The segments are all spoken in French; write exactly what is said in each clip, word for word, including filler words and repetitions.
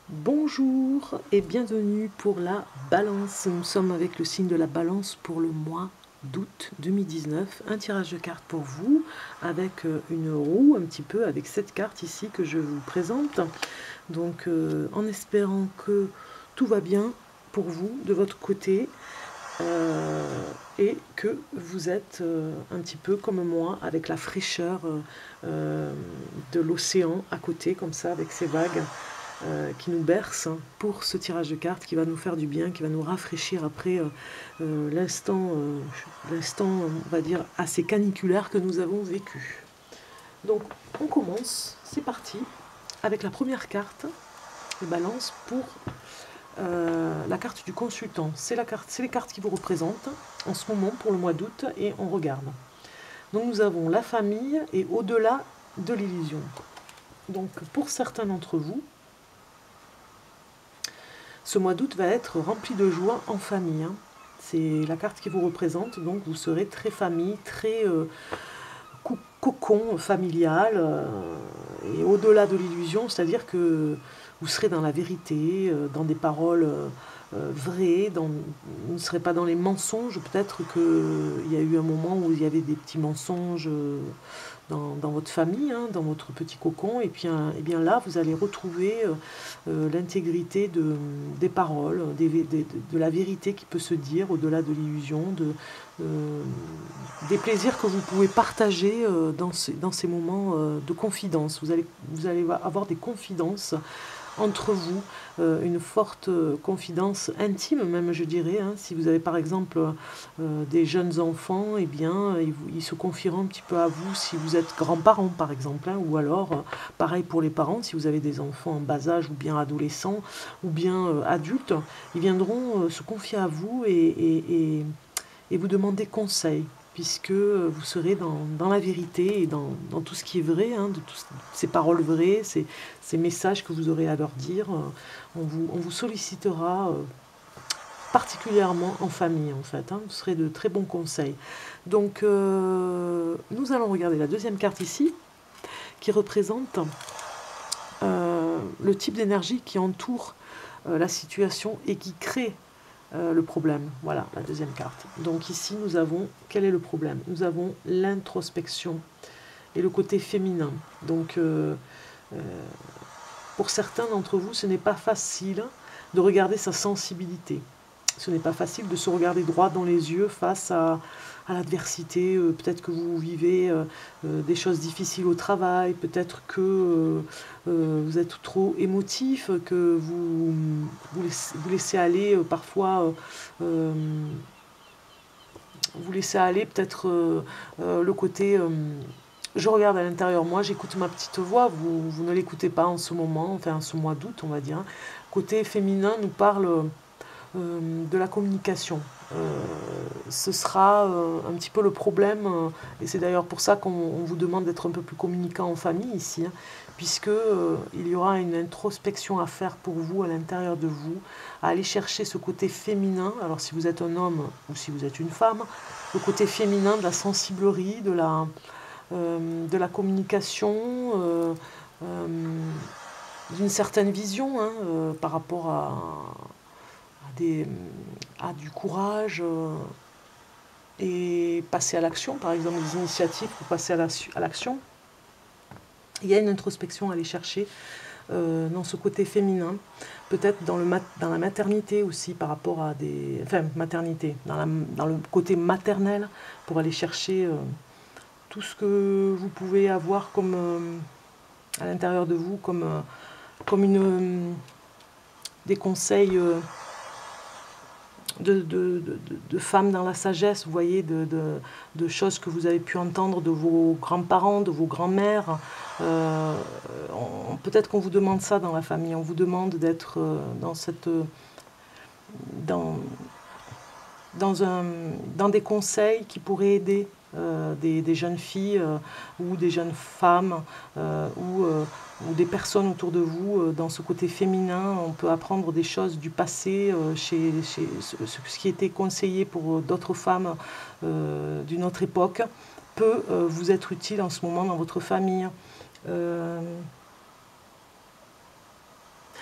Bonjour et bienvenue pour la balance. Nous sommes avec le signe de la balance pour le mois d'août deux mille dix-neuf. Un tirage de cartes pour vous avec une roue un petit peu avec cette carte ici que je vous présente. Donc euh, en espérant que tout va bien pour vous de votre côté euh, et que vous êtes euh, un petit peu comme moi avec la fraîcheur euh, de l'océan à côté comme ça avec ces vagues. Euh, qui nous berce pour ce tirage de cartes qui va nous faire du bien, qui va nous rafraîchir après euh, euh, l'instant, euh, l'instant, on va dire, assez caniculaire que nous avons vécu. Donc, on commence, c'est parti, avec la première carte de balance pour euh, la carte du consultant. C'est la carte, c'est les cartes qui vous représentent en ce moment pour le mois d'août et on regarde. Donc, nous avons la famille et au-delà de l'illusion. Donc, pour certains d'entre vous, ce mois d'août va être rempli de joie en famille. Hein. C'est la carte qui vous représente, donc vous serez très famille, très euh, cocon familial, euh, et au-delà de l'illusion, c'est-à-dire que vous serez dans la vérité, euh, dans des paroles euh, vraies, dans, vous ne serez pas dans les mensonges. Peut-être qu'il y a eu un moment où il y avait des petits mensonges euh, dans, dans votre famille, hein, dans votre petit cocon, et puis hein, et bien là, vous allez retrouver euh, euh, l'intégrité de, des paroles, des, des, de la vérité qui peut se dire au-delà de l'illusion, de, euh, des plaisirs que vous pouvez partager euh, dans, ces, dans ces moments euh, de confidence. Vous allez, vous allez avoir des confidences entre vous, euh, une forte euh, confidence intime même, je dirais. Hein. Si vous avez par exemple euh, des jeunes enfants, eh bien, ils, ils se confieront un petit peu à vous si vous êtes grands-parents par exemple, hein, ou alors, euh, pareil pour les parents, si vous avez des enfants en bas âge ou bien adolescents ou bien euh, adultes, ils viendront euh, se confier à vous et, et, et, et vous demander conseil, puisque vous serez dans, dans la vérité et dans, dans tout ce qui est vrai, hein, de toutes ces paroles vraies, ces, ces messages que vous aurez à leur dire. On vous, on vous sollicitera euh, particulièrement en famille, en fait. Hein, vous serez de très bons conseils. Donc, euh, nous allons regarder la deuxième carte ici, qui représente euh, le type d'énergie qui entoure euh, la situation et qui crée Euh, le problème. Voilà, la deuxième carte. Donc ici, nous avons, quel est le problème? Nous avons l'introspection et le côté féminin. Donc, euh, euh, pour certains d'entre vous, ce n'est pas facile de regarder sa sensibilité. Ce n'est pas facile de se regarder droit dans les yeux face à, à l'adversité. Euh, peut-être que vous vivez euh, euh, des choses difficiles au travail, peut-être que euh, euh, vous êtes trop émotif, que vous vous laissez, vous laissez aller euh, parfois, euh, vous laissez aller peut-être euh, euh, le côté... Euh, je regarde à l'intérieur, moi j'écoute ma petite voix, vous, vous ne l'écoutez pas en ce moment, enfin en ce mois d'août on va dire. Côté féminin nous parle... Euh, de la communication. Euh, ce sera euh, un petit peu le problème, euh, et c'est d'ailleurs pour ça qu'on vous demande d'être un peu plus communicant en famille ici, hein, puisque euh, il y aura une introspection à faire pour vous à l'intérieur de vous, à aller chercher ce côté féminin. Alors si vous êtes un homme ou si vous êtes une femme, le côté féminin de la sensiblerie, de la, euh, de la communication, euh, euh, d'une certaine vision hein, euh, par rapport à Des, à du courage euh, et passer à l'action, par exemple des initiatives pour passer à l'action. Il y a une introspection à aller chercher euh, dans ce côté féminin, peut-être dans, le mat dans la maternité aussi par rapport à des... Enfin, maternité, dans, la, dans le côté maternel, pour aller chercher euh, tout ce que vous pouvez avoir comme, euh, à l'intérieur de vous, comme, euh, comme une, euh, des conseils... Euh, De, de, de, de femmes dans la sagesse, vous voyez, de, de, de choses que vous avez pu entendre de vos grands-parents, de vos grands-mères. Euh, Peut-être qu'on vous demande ça dans la famille, on vous demande d'être dans cette... Dans, dans, un, dans des conseils qui pourraient aider euh, des, des jeunes filles euh, ou des jeunes femmes euh, ou, euh, ou des personnes autour de vous. Euh, dans ce côté féminin, on peut apprendre des choses du passé, euh, chez, chez ce, ce qui était conseillé pour d'autres femmes euh, d'une autre époque, peut euh, vous être utile en ce moment dans votre famille. Euh,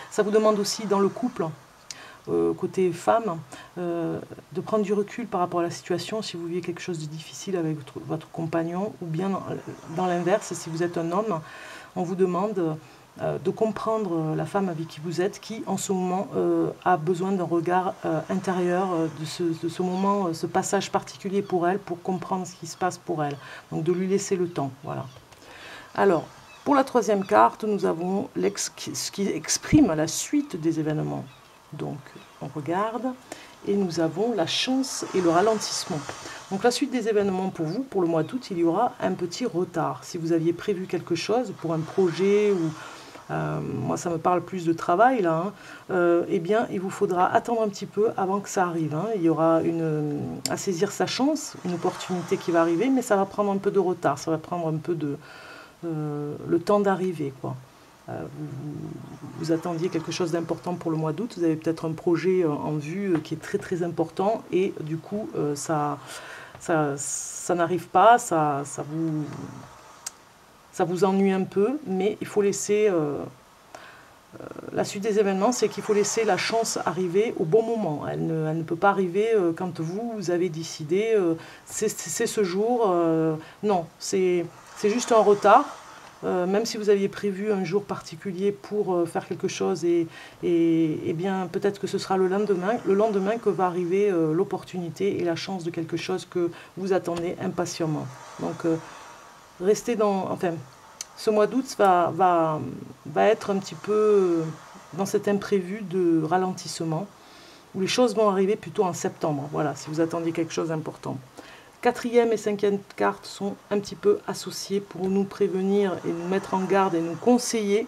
Ça vous demande aussi dans le couple, euh, côté femme, euh, de prendre du recul par rapport à la situation, si vous vivez quelque chose de difficile avec votre, votre compagnon, ou bien dans, dans l'inverse, si vous êtes un homme, on vous demande euh, de comprendre la femme avec qui vous êtes, qui en ce moment euh, a besoin d'un regard euh, intérieur, euh, de, ce, de ce moment, euh, ce passage particulier pour elle, pour comprendre ce qui se passe pour elle. Donc de lui laisser le temps, voilà. Alors, pour la troisième carte, nous avons ce qui exprime la suite des événements. Donc, on regarde, et nous avons la chance et le ralentissement. Donc, la suite des événements pour vous, pour le mois d'août, il y aura un petit retard. Si vous aviez prévu quelque chose pour un projet, ou euh, moi ça me parle plus de travail là, hein, euh, eh bien, il vous faudra attendre un petit peu avant que ça arrive. Hein. Il y aura une, à saisir sa chance, une opportunité qui va arriver, mais ça va prendre un peu de retard, ça va prendre un peu de... Euh, le temps d'arriver, quoi. Euh, vous, vous attendiez quelque chose d'important pour le mois d'août, vous avez peut-être un projet en vue qui est très très important et du coup euh, ça, ça, ça n'arrive pas, ça, ça, vous, ça vous ennuie un peu, mais il faut laisser... Euh, euh, la suite des événements, c'est qu'il faut laisser la chance arriver au bon moment. Elle ne, elle ne peut pas arriver euh, quand vous, vous avez décidé, euh, c'est ce jour. Euh, non, c'est juste un retard. Euh, même si vous aviez prévu un jour particulier pour euh, faire quelque chose, et, et, et bien peut-être que ce sera le lendemain, le lendemain que va arriver euh, l'opportunité et la chance de quelque chose que vous attendez impatiemment. Donc, euh, restez dans... Enfin, ce mois d'août va, va, va être un petit peu dans cet imprévu de ralentissement, où les choses vont arriver plutôt en septembre. Voilà, si vous attendiez quelque chose d'important. Quatrième et cinquième cartes sont un petit peu associées pour nous prévenir et nous mettre en garde et nous conseiller.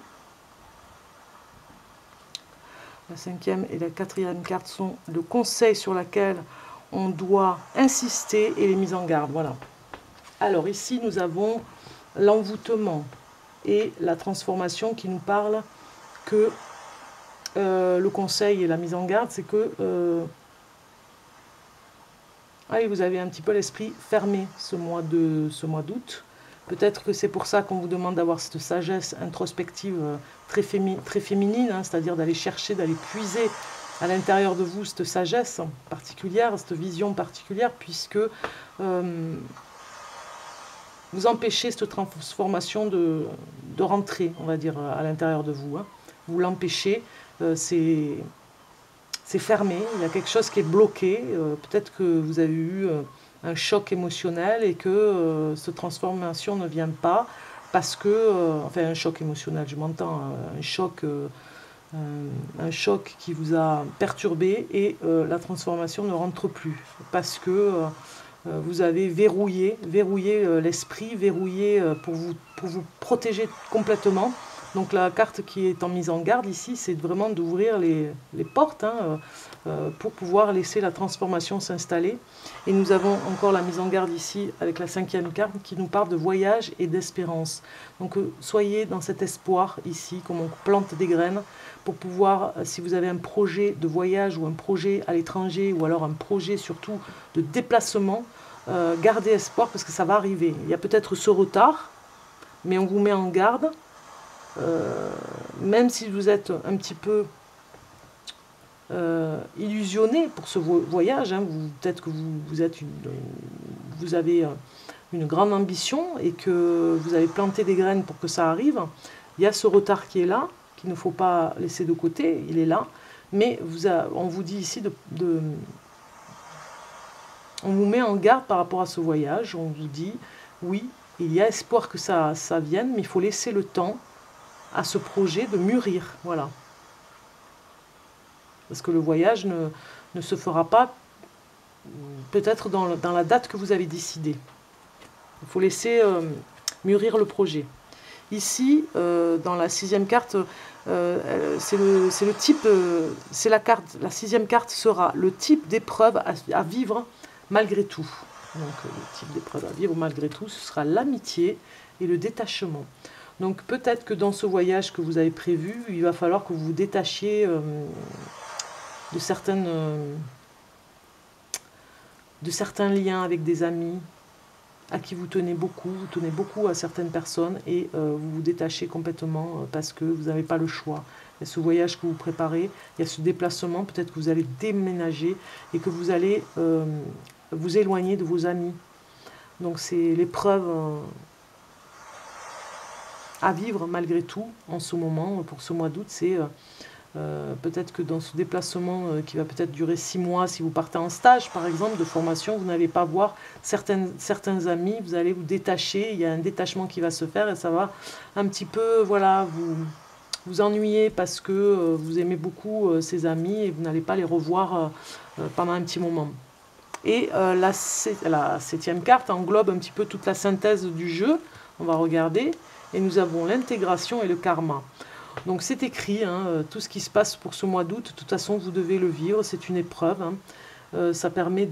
La cinquième et la quatrième carte sont le conseil sur lequel on doit insister et les mises en garde. Voilà. Alors ici, nous avons l'envoûtement et la transformation qui nous parle que euh, le conseil et la mise en garde, c'est que euh, allez, vous avez un petit peu l'esprit fermé ce mois de ce mois d'août. Peut-être que c'est pour ça qu'on vous demande d'avoir cette sagesse introspective très, fémi très féminine, hein, c'est-à-dire d'aller chercher, d'aller puiser à l'intérieur de vous cette sagesse particulière, cette vision particulière, puisque euh, vous empêchez cette transformation de, de rentrer, on va dire, à l'intérieur de vous. Hein. Vous l'empêchez, euh, c'est fermé, il y a quelque chose qui est bloqué. Euh, Peut-être que vous avez eu euh, un choc émotionnel et que euh, cette transformation ne vient pas parce que, euh, enfin un choc émotionnel, je m'entends, un choc, euh, un, un choc qui vous a perturbé et euh, la transformation ne rentre plus parce que euh, vous avez verrouillé, verrouillé euh, l'esprit, verrouillé euh, pour, vous, pour vous protéger complètement. Donc la carte qui est en mise en garde ici, c'est vraiment d'ouvrir les, les portes hein, euh, pour pouvoir laisser la transformation s'installer. Et nous avons encore la mise en garde ici avec la cinquième carte qui nous parle de voyage et d'espérance. Donc euh, soyez dans cet espoir ici, comme on plante des graines, pour pouvoir, si vous avez un projet de voyage ou un projet à l'étranger, ou alors un projet surtout de déplacement, euh, gardez espoir parce que ça va arriver. Il y a peut-être ce retard, mais on vous met en garde. Euh, même si vous êtes un petit peu euh, illusionné pour ce vo voyage, hein, peut-être que vous, vous, êtes une, vous avez une grande ambition et que vous avez planté des graines pour que ça arrive, il y a ce retard qui est là, qu'il ne faut pas laisser de côté, il est là, mais vous a, on vous dit ici, de, de, on vous met en garde par rapport à ce voyage, on vous dit, oui, il y a espoir que ça, ça vienne, mais il faut laisser le temps à ce projet de mûrir, voilà. Parce que le voyage ne, ne se fera pas peut-être dans, dans la date que vous avez décidé. Il faut laisser euh, mûrir le projet. Ici, euh, dans la sixième carte, euh, c'est le, c'est le type, euh, c'est la carte, la sixième carte sera le type d'épreuve à, à vivre malgré tout. Donc le type d'épreuve à vivre malgré tout, ce sera l'amitié et le détachement. Donc peut-être que dans ce voyage que vous avez prévu, il va falloir que vous vous détachiez euh, de, certaines, euh, de certains liens avec des amis, à qui vous tenez beaucoup, vous tenez beaucoup à certaines personnes et euh, vous vous détachez complètement parce que vous n'avez pas le choix. Il y a ce voyage que vous préparez, il y a ce déplacement, peut-être que vous allez déménager et que vous allez euh, vous éloigner de vos amis. Donc c'est l'épreuve euh, à vivre malgré tout en ce moment, pour ce mois d'août, c'est... Euh, Euh, peut-être que dans ce déplacement euh, qui va peut-être durer six mois, si vous partez en stage par exemple de formation, vous n'allez pas voir certaines, certains amis, vous allez vous détacher, il y a un détachement qui va se faire et ça va un petit peu voilà, vous, vous ennuyer parce que euh, vous aimez beaucoup euh, ces amis et vous n'allez pas les revoir euh, euh, pendant un petit moment. Et euh, la, la septième carte englobe un petit peu toute la synthèse du jeu, on va regarder, et nous avons l'intégration et le karma. Donc c'est écrit, hein, tout ce qui se passe pour ce mois d'août, de toute façon vous devez le vivre, c'est une épreuve. Hein. Euh, ça permet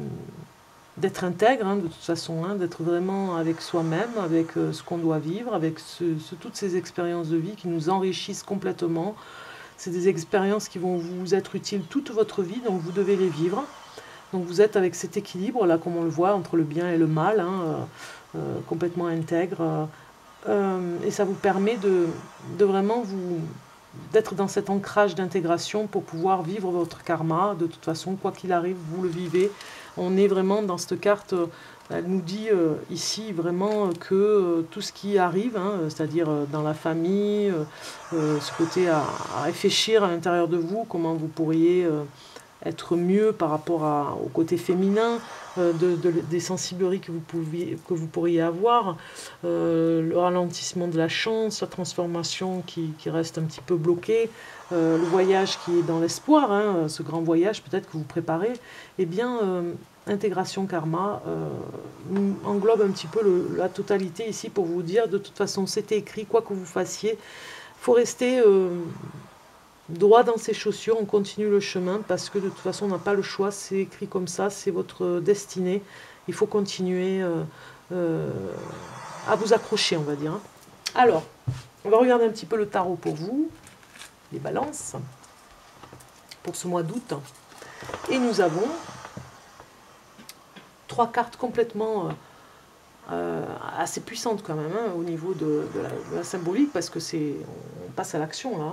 d'être intègre, hein, de toute façon, hein, d'être vraiment avec soi-même, avec euh, ce qu'on doit vivre, avec ce, ce, toutes ces expériences de vie qui nous enrichissent complètement. C'est des expériences qui vont vous être utiles toute votre vie, donc vous devez les vivre. Donc vous êtes avec cet équilibre, là, comme on le voit, entre le bien et le mal, hein, euh, euh, complètement intègre. Euh, Euh, et ça vous permet de, de vraiment vous d'être dans cet ancrage d'intégration pour pouvoir vivre votre karma. De toute façon, quoi qu'il arrive, vous le vivez. On est vraiment dans cette carte, elle nous dit euh, ici vraiment que euh, tout ce qui arrive, hein, c'est-à-dire euh, dans la famille, euh, euh, ce côté à, à réfléchir à l'intérieur de vous, comment vous pourriez euh, être mieux par rapport à, au côté féminin, euh, de, de, des sensibleries que vous, pouviez, que vous pourriez avoir, euh, le ralentissement de la chance, la transformation qui, qui reste un petit peu bloquée, euh, le voyage qui est dans l'espoir, hein, ce grand voyage peut-être que vous préparez, eh bien, euh, intégration karma euh, englobe un petit peu le, la totalité ici pour vous dire, de toute façon, c'était écrit, quoi que vous fassiez, il faut rester... Euh, droit dans ses chaussures, on continue le chemin parce que de toute façon on n'a pas le choix, c'est écrit comme ça, c'est votre destinée, il faut continuer euh, euh, à vous accrocher, on va dire. Alors, on va regarder un petit peu le tarot pour vous, les balances, pour ce mois d'août, et nous avons trois cartes complètement euh, assez puissantes quand même, hein, au niveau de, de, la, de la symbolique, parce que c'est, on passe à l'action là.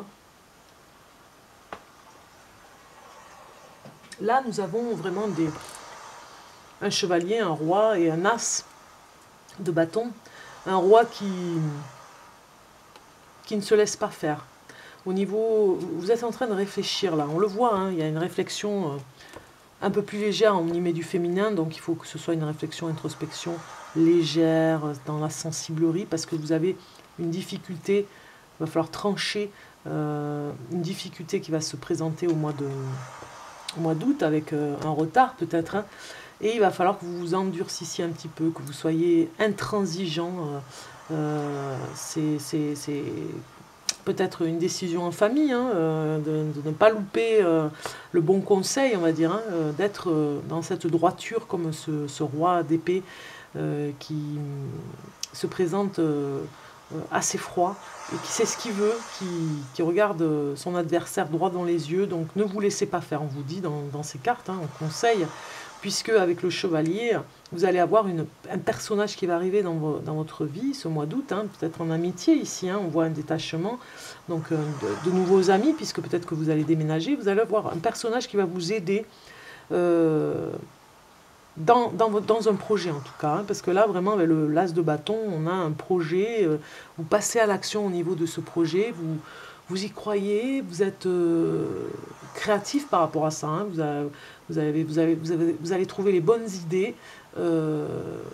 Là, nous avons vraiment des, un chevalier, un roi et un as de bâton. Un roi qui, qui ne se laisse pas faire. Au niveau, vous êtes en train de réfléchir là, on le voit, hein, il y a une réflexion euh, un peu plus légère, on y met du féminin, donc il faut que ce soit une réflexion, introspection légère, dans la sensiblerie, parce que vous avez une difficulté, il va falloir trancher euh, une difficulté qui va se présenter au mois de... au mois d'août avec euh, un retard peut-être, hein, et il va falloir que vous vous endurcissiez un petit peu, que vous soyez intransigeant. Euh, euh, c'est peut-être une décision en famille, hein, euh, de, de ne pas louper euh, le bon conseil, on va dire, hein, euh, d'être euh, dans cette droiture comme ce, ce roi d'épée euh, qui se présente euh, assez froid et qui sait ce qu'il veut, qui, qui regarde son adversaire droit dans les yeux. Donc ne vous laissez pas faire, on vous dit dans, dans ces cartes, hein, on conseille, puisque avec le chevalier, vous allez avoir une, un personnage qui va arriver dans, vo, dans votre vie ce mois d'août, hein, peut-être en amitié ici, hein, on voit un détachement, donc euh, de, de nouveaux amis, puisque peut-être que vous allez déménager, vous allez avoir un personnage qui va vous aider euh, Dans, dans, dans un projet en tout cas, hein, parce que là vraiment avec le l'as de bâton, on a un projet, euh, vous passez à l'action au niveau de ce projet, vous, vous y croyez, vous êtes euh, créatif par rapport à ça, hein, vous, avez, vous, avez, vous, avez, vous, avez, vous allez trouver les bonnes idées euh,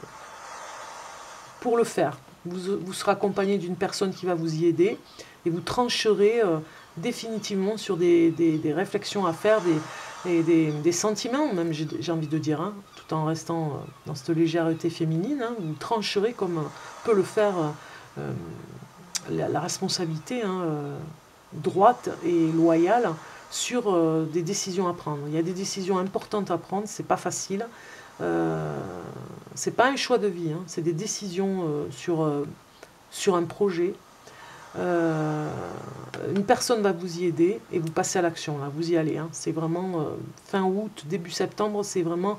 pour le faire. Vous, vous serez accompagné d'une personne qui va vous y aider et vous trancherez euh, définitivement sur des, des, des réflexions à faire, des, des, des, des sentiments même, j'ai envie de dire, hein, tout en restant dans cette légèreté féminine, hein, vous trancherez comme peut le faire euh, la, la responsabilité hein, euh, droite et loyale sur euh, des décisions à prendre. Il y a des décisions importantes à prendre, c'est pas facile. Euh, c'est pas un choix de vie, hein, c'est des décisions euh, sur, euh, sur un projet. Euh, une personne va vous y aider et vous passez à l'action, là, vous y allez. Hein. C'est vraiment euh, fin août, début septembre, c'est vraiment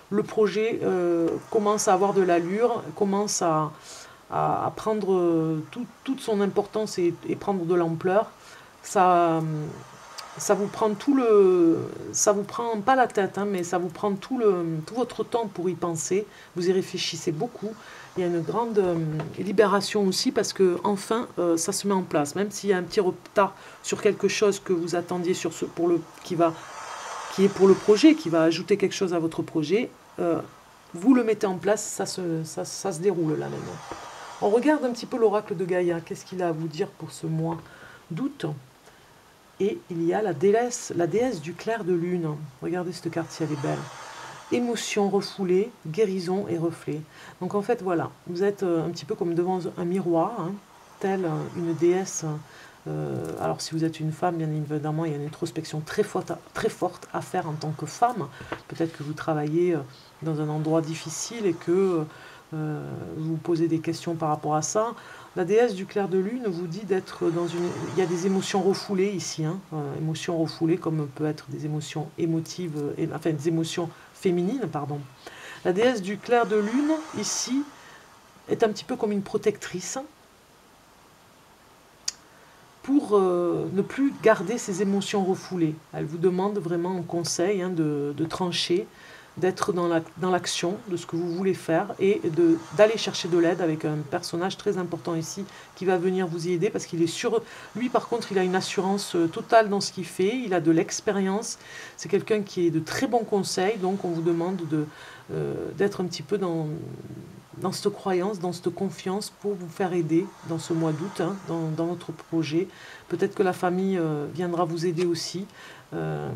le projet euh, commence à avoir de l'allure, commence à, à, à prendre euh, tout, toute son importance et, et prendre de l'ampleur. Ça, ça vous prend tout le, ça vous prend pas la tête, hein, mais ça vous prend tout, le, tout votre temps pour y penser. Vous y réfléchissez beaucoup. Il y a une grande euh, libération aussi parce que enfin euh, ça se met en place. Même s'il y a un petit retard sur quelque chose que vous attendiez sur ce, pour le, qui, va, qui est pour le projet, qui va ajouter quelque chose à votre projet, euh, vous le mettez en place, ça se, ça, ça se déroule là maintenant. On regarde un petit peu l'oracle de Gaïa. Qu'est-ce qu'il a à vous dire pour ce mois d'août? Et il y a la déesse, la déesse du clair de lune. Regardez cette carte si elle est belle. Émotion refoulée, guérison et reflet. Donc en fait, voilà, vous êtes un petit peu comme devant un miroir, hein, telle une déesse. Euh, alors si vous êtes une femme, bien évidemment, il y a une introspection très forte, à, très forte à faire en tant que femme. Peut-être que vous travaillez dans un endroit difficile et que euh, vous vous posez des questions par rapport à ça. La déesse du clair de lune vous dit d'être dans une... Il y a des émotions refoulées ici, hein, euh, émotions refoulées comme peut être des émotions émotives, euh, enfin des émotions féminines, pardon. La déesse du clair de lune, ici, est un petit peu comme une protectrice pour euh, ne plus garder ces émotions refoulées. Elle vous demande vraiment un conseil hein, de, de trancher, d'être dans la, dans l'action de ce que vous voulez faire et de, d'aller chercher de l'aide avec un personnage très important ici qui va venir vous y aider parce qu'il est sûr, lui par contre il a une assurance totale dans ce qu'il fait, il a de l'expérience, c'est quelqu'un qui est de très bons conseils, donc on vous demande de, euh, d'être un petit peu dans, dans cette croyance, dans cette confiance pour vous faire aider dans ce mois d'août, hein, dans, dans votre projet. Peut-être que la famille euh, viendra vous aider aussi. Euh,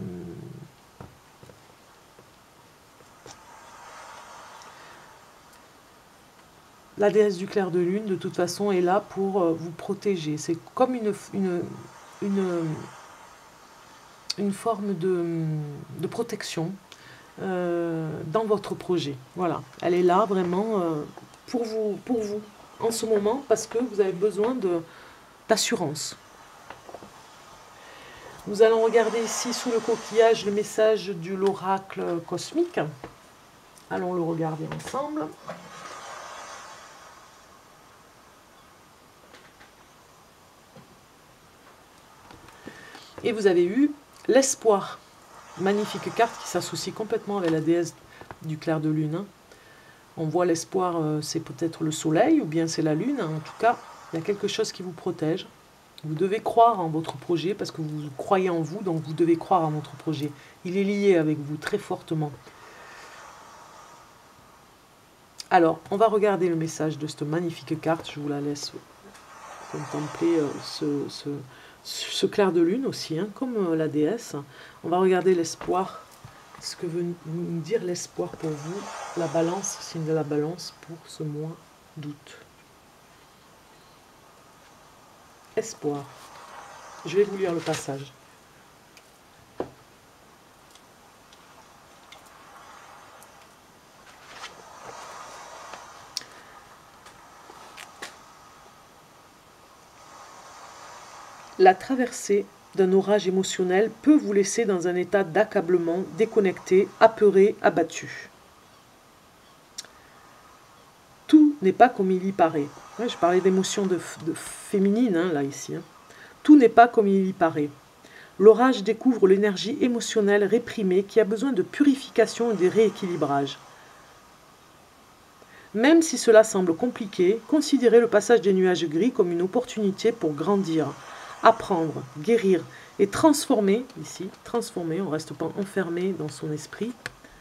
La déesse du clair de lune, de toute façon, est là pour euh, vous protéger. C'est comme une, une, une, une forme de, de protection euh, dans votre projet. Voilà, elle est là vraiment euh, pour vous, pour vous en ce moment parce que vous avez besoin de, d'assurance. Nous allons regarder ici sous le coquillage le message de l'oracle cosmique. Allons le regarder ensemble. Et vous avez eu l'espoir. Magnifique carte qui s'associe complètement avec la déesse du clair de lune. On voit l'espoir, euh, c'est peut-être le soleil ou bien c'est la lune. En tout cas, il y a quelque chose qui vous protège. Vous devez croire en votre projet parce que vous croyez en vous, donc vous devez croire en votre projet. Il est lié avec vous très fortement. Alors, on va regarder le message de cette magnifique carte. Je vous la laisse contempler euh, ce... ce ce clair de lune aussi, hein, comme la déesse. On va regarder l'espoir, ce que veut nous dire l'espoir pour vous, la balance, signe de la balance pour ce mois d'août. Espoir. Je vais vous lire le passage. La traversée d'un orage émotionnel peut vous laisser dans un état d'accablement, déconnecté, apeuré, abattu. Tout n'est pas comme il y paraît. Ouais, je parlais d'émotions de, de féminine, hein, là, ici. Hein. Tout n'est pas comme il y paraît. L'orage découvre l'énergie émotionnelle réprimée qui a besoin de purification et de rééquilibrage. Même si cela semble compliqué, considérez le passage des nuages gris comme une opportunité pour grandir, apprendre, guérir et transformer, ici, transformer, on ne reste pas enfermé dans son esprit,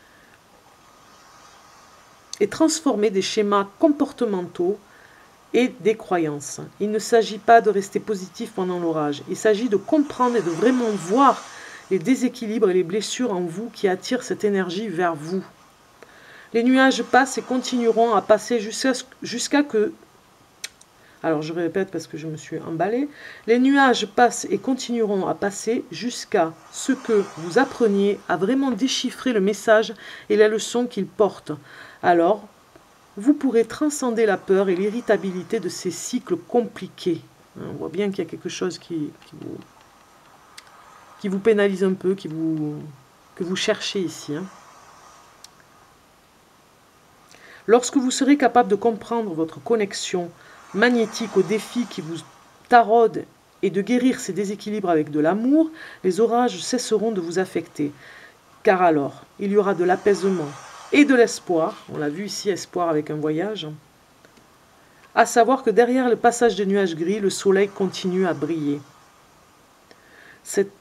et transformer des schémas comportementaux et des croyances. Il ne s'agit pas de rester positif pendant l'orage, il s'agit de comprendre et de vraiment voir les déséquilibres et les blessures en vous qui attirent cette énergie vers vous. Les nuages passent et continueront à passer jusqu'à jusqu'à que... Alors je répète parce que je me suis emballée. Les nuages passent et continueront à passer jusqu'à ce que vous appreniez à vraiment déchiffrer le message et la leçon qu'ils portent. Alors, vous pourrez transcender la peur et l'irritabilité de ces cycles compliqués. On voit bien qu'il y a quelque chose qui, qui, vous, qui vous pénalise un peu, qui vous, que vous cherchez ici. Hein. Lorsque vous serez capable de comprendre votre connexion magnétique aux défis qui vous taraudent et de guérir ces déséquilibres avec de l'amour, les orages cesseront de vous affecter. Car alors, il y aura de l'apaisement et de l'espoir, on l'a vu ici, espoir avec un voyage, à savoir que derrière le passage des nuages gris, le soleil continue à briller. Cette...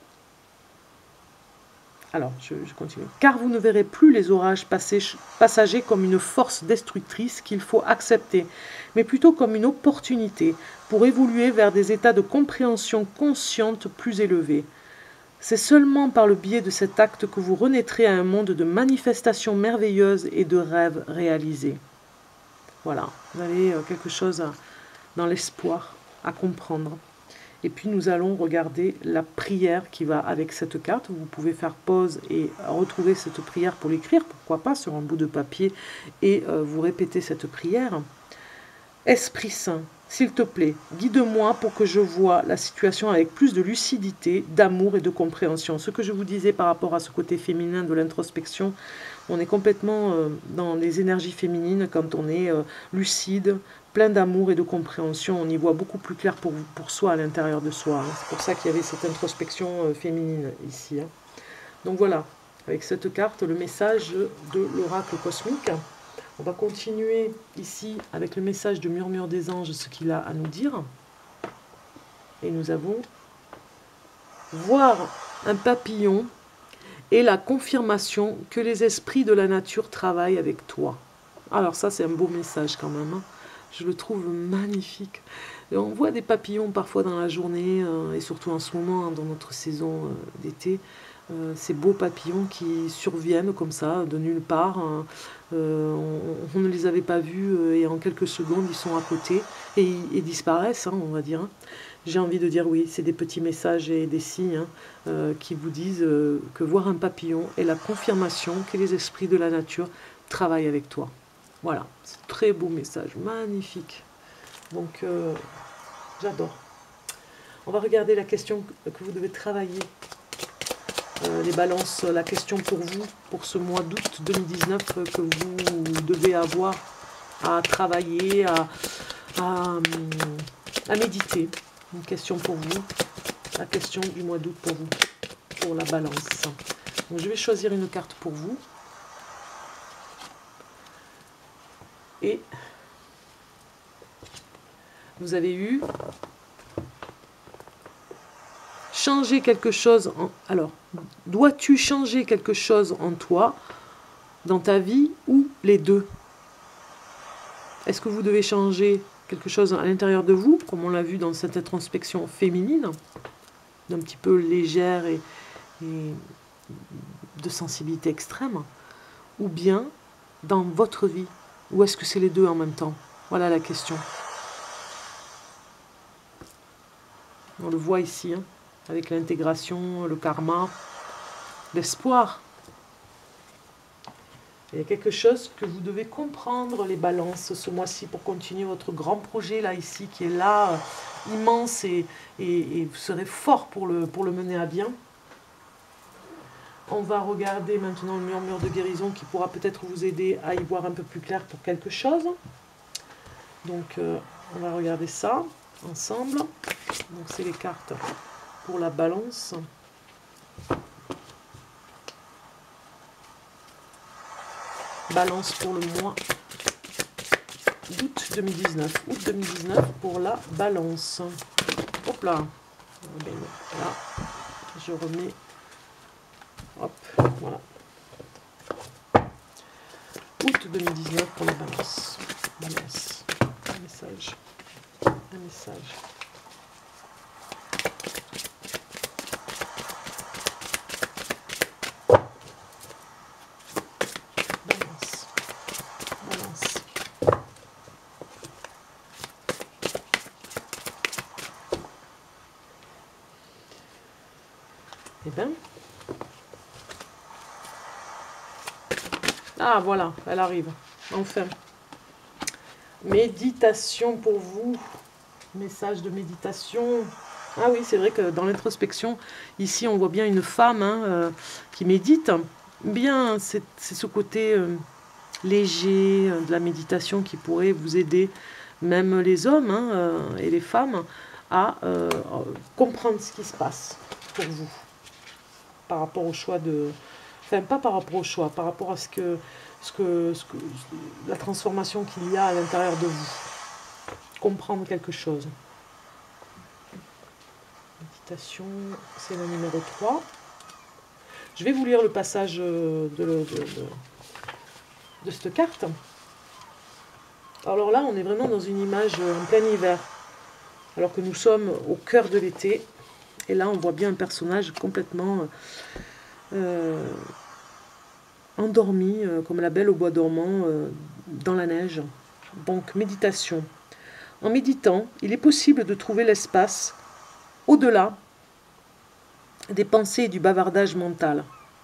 Alors, je, je continue. Car vous ne verrez plus les orages passagers comme une force destructrice qu'il faut accepter, mais plutôt comme une opportunité pour évoluer vers des états de compréhension consciente plus élevés. C'est seulement par le biais de cet acte que vous renaîtrez à un monde de manifestations merveilleuses et de rêves réalisés. Voilà, vous avez quelque chose à, dans l'espoir à comprendre. Et puis nous allons regarder la prière qui va avec cette carte. Vous pouvez faire pause et retrouver cette prière pour l'écrire, pourquoi pas, sur un bout de papier, et euh, vous répétez cette prière. Esprit Saint, s'il te plaît, guide-moi pour que je voie la situation avec plus de lucidité, d'amour et de compréhension. Ce que je vous disais par rapport à ce côté féminin de l'introspection, on est complètement euh, dans les énergies féminines quand on est euh, lucide, plein d'amour et de compréhension. On y voit beaucoup plus clair pour, pour soi, à l'intérieur de soi. Hein. C'est pour ça qu'il y avait cette introspection euh, féminine ici. Hein. Donc voilà, avec cette carte, le message de l'oracle cosmique. On va continuer ici avec le message de Murmure des Anges, ce qu'il a à nous dire. Et nous avons voir un papillon et la confirmation que les esprits de la nature travaillent avec toi. Alors ça, c'est un beau message quand même. Hein. Je le trouve magnifique. Et on voit des papillons parfois dans la journée, euh, et surtout en ce moment, hein, dans notre saison euh, d'été. Euh, ces beaux papillons qui surviennent comme ça, de nulle part. Hein. Euh, on, on ne les avait pas vus euh, et en quelques secondes, ils sont à côté et, et disparaissent, hein, on va dire. Hein. J'ai envie de dire oui, c'est des petits messages et des signes hein, euh, qui vous disent euh, que voir un papillon est la confirmation que les esprits de la nature travaillent avec toi. Voilà, c'est un très beau message, magnifique. Donc, euh, j'adore. On va regarder la question que vous devez travailler. Euh, les balances, la question pour vous, pour ce mois d'août deux mille dix-neuf, euh, que vous devez avoir à travailler, à, à, à méditer. Une question pour vous, la question du mois d'août pour vous, pour la balance. Donc, je vais choisir une carte pour vous. Et vous avez eu changer quelque chose en... Alors, dois-tu changer quelque chose en toi, dans ta vie, ou les deux? Est-ce que vous devez changer quelque chose à l'intérieur de vous, comme on l'a vu dans cette introspection féminine, d'un petit peu légère et, et de sensibilité extrême, ou bien dans votre vie? Ou est-ce que c'est les deux en même temps? Voilà la question. On le voit ici, hein, avec l'intégration, le karma, l'espoir. Il y a quelque chose que vous devez comprendre, les balances, ce mois-ci, pour continuer votre grand projet, là, ici, qui est là, euh, immense, et, et, et vous serez fort pour le, pour le mener à bien. On va regarder maintenant le murmure de guérison qui pourra peut-être vous aider à y voir un peu plus clair pour quelque chose. Donc, euh, on va regarder ça ensemble. Donc, c'est les cartes pour la balance. Balance pour le mois d'août deux mille dix-neuf. Août deux mille dix-neuf pour la balance. Hop là. Là, je remets. Hop, voilà. Août deux mille dix-neuf pour la balance. Balance. Un message. Un message. Balance. Balance. Eh bien. Ah, voilà, elle arrive. Enfin. Méditation pour vous. Message de méditation. Ah oui, c'est vrai que dans l'introspection, ici, on voit bien une femme hein, euh, qui médite. Bien, c'est ce côté euh, léger, de la méditation qui pourrait vous aider, même les hommes hein, euh, et les femmes, à euh, comprendre ce qui se passe pour vous, par rapport au choix de... Enfin, pas par rapport au choix, par rapport à ce que, ce que, ce que la transformation qu'il y a à l'intérieur de vous. Comprendre quelque chose. Méditation, c'est le numéro trois. Je vais vous lire le passage de, de, de, de, de cette carte. Alors là, on est vraiment dans une image en plein hiver, alors que nous sommes au cœur de l'été. Et là, on voit bien un personnage complètement euh, endormi, euh, comme la Belle au bois dormant, euh, dans la neige. Donc, méditation. En méditant, il est possible de trouver l'espace au-delà des pensées et du bavardage mental.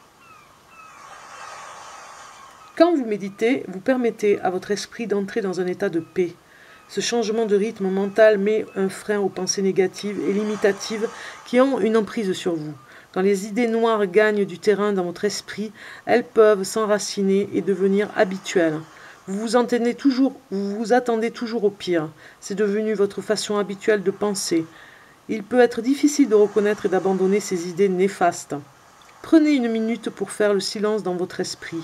Quand vous méditez, vous permettez à votre esprit d'entrer dans un état de paix. Ce changement de rythme mental met un frein aux pensées négatives et limitatives qui ont une emprise sur vous. Quand les idées noires gagnent du terrain dans votre esprit, elles peuvent s'enraciner et devenir habituelles. Vous vous attendez toujours, vous vous attendez toujours au pire. C'est devenu votre façon habituelle de penser. Il peut être difficile de reconnaître et d'abandonner ces idées néfastes. Prenez une minute pour faire le silence dans votre esprit.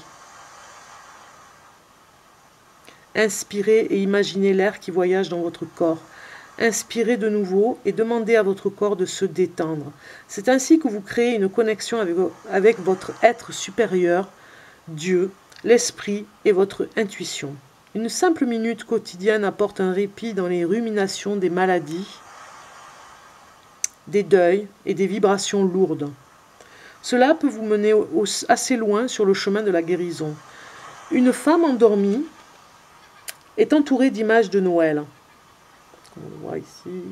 Inspirez et imaginez l'air qui voyage dans votre corps. Inspirez de nouveau et demandez à votre corps de se détendre. C'est ainsi que vous créez une connexion avec, avec votre être supérieur, Dieu, l'esprit et votre intuition. Une simple minute quotidienne apporte un répit dans les ruminations des maladies, des deuils et des vibrations lourdes. Cela peut vous mener au, au, assez loin sur le chemin de la guérison. Une femme endormie est entourée d'images de Noël. On le voit ici.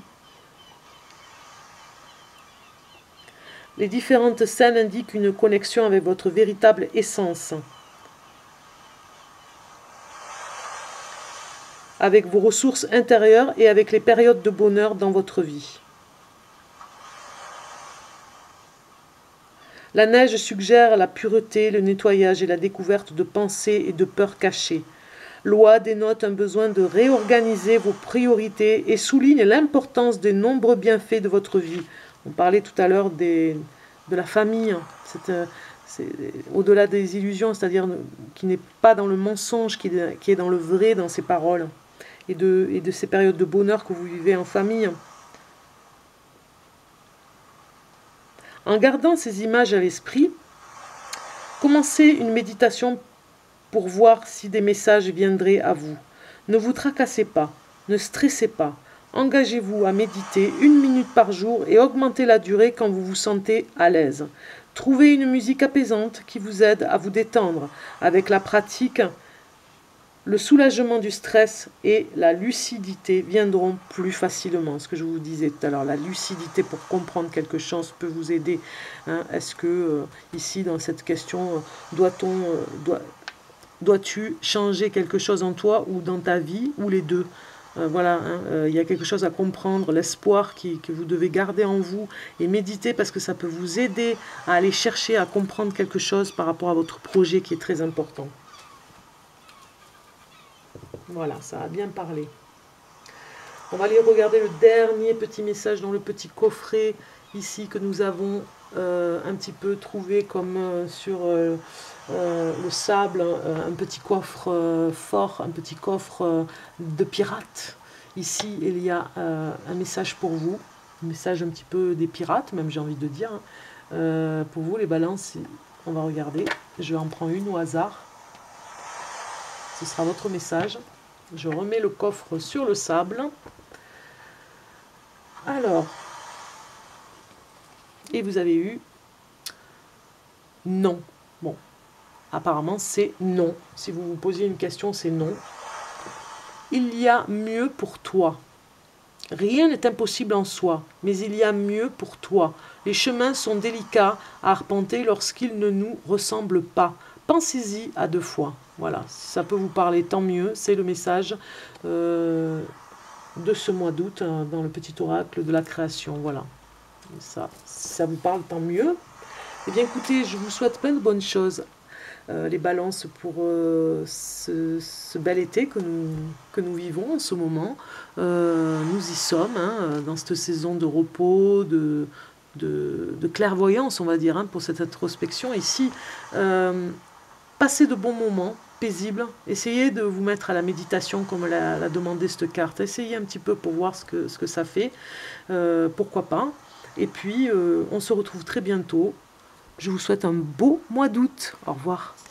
Les différentes scènes indiquent une connexion avec votre véritable essence, avec vos ressources intérieures et avec les périodes de bonheur dans votre vie. La neige suggère la pureté, le nettoyage et la découverte de pensées et de peurs cachées. L'Oie dénote un besoin de réorganiser vos priorités et souligne l'importance des nombreux bienfaits de votre vie. On parlait tout à l'heure de la famille, c'est au-delà des illusions, c'est-à-dire qui n'est pas dans le mensonge, qui est, qui est dans le vrai, dans ses paroles, et de, et de ces périodes de bonheur que vous vivez en famille. En gardant ces images à l'esprit, commencez une méditation pour voir si des messages viendraient à vous. Ne vous tracassez pas, ne stressez pas. Engagez-vous à méditer une minute par jour et augmentez la durée quand vous vous sentez à l'aise. Trouvez une musique apaisante qui vous aide à vous détendre. Avec la pratique, le soulagement du stress et la lucidité viendront plus facilement. Ce que je vous disais tout à l'heure, la lucidité pour comprendre quelque chose peut vous aider. Hein, est-ce que, euh, ici, dans cette question, doit-on... Euh, doit, Dois-tu changer quelque chose en toi ou dans ta vie, ou les deux? euh, Voilà, hein, euh, il y a quelque chose à comprendre, l'espoir que vous devez garder en vous et méditer parce que ça peut vous aider à aller chercher à comprendre quelque chose par rapport à votre projet qui est très important. Voilà, ça a bien parlé. On va aller regarder le dernier petit message dans le petit coffret ici que nous avons euh, un petit peu trouvé comme euh, sur... Euh, Euh, le sable, euh, un petit coffre euh, fort, un petit coffre euh, de pirate. Ici, il y a euh, un message pour vous, un message un petit peu des pirates, même j'ai envie de dire. Euh, pour vous, les balances, on va regarder. Je en prends une au hasard. Ce sera votre message. Je remets le coffre sur le sable. Alors, et vous avez eu non. Bon. Apparemment, c'est non. Si vous vous posiez une question, c'est non. Il y a mieux pour toi. Rien n'est impossible en soi, mais il y a mieux pour toi. Les chemins sont délicats à arpenter lorsqu'ils ne nous ressemblent pas. Pensez-y à deux fois. Voilà, si ça peut vous parler, tant mieux. C'est le message euh, de ce mois d'août hein, dans le petit oracle de la création. Voilà. Ça, si ça vous parle, tant mieux. Eh bien, écoutez, je vous souhaite plein de bonnes choses. euh, les balances pour euh, ce, ce bel été que nous, que nous vivons en ce moment. Euh, nous y sommes, hein, dans cette saison de repos, de, de, de clairvoyance, on va dire, hein, pour cette introspection. Ici, euh, passez de bons moments, paisibles. Essayez de vous mettre à la méditation comme l'a, l'a demandé cette carte. Essayez un petit peu pour voir ce que, ce que ça fait. Euh, pourquoi pas. Et puis, euh, on se retrouve très bientôt. Je vous souhaite un beau mois d'août. Au revoir.